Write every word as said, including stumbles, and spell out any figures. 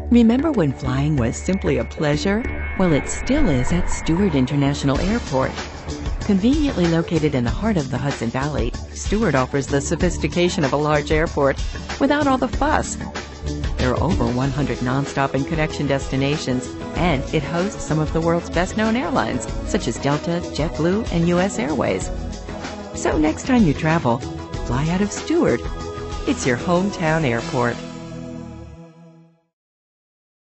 Remember when flying was simply a pleasure? Well, it still is at Stewart International Airport. Conveniently located in the heart of the Hudson Valley, Stewart offers the sophistication of a large airport without all the fuss. There are over one hundred nonstop and connection destinations, and it hosts some of the world's best-known airlines, such as Delta, JetBlue, and U S Airways. So next time you travel, fly out of Stewart. It's your hometown airport.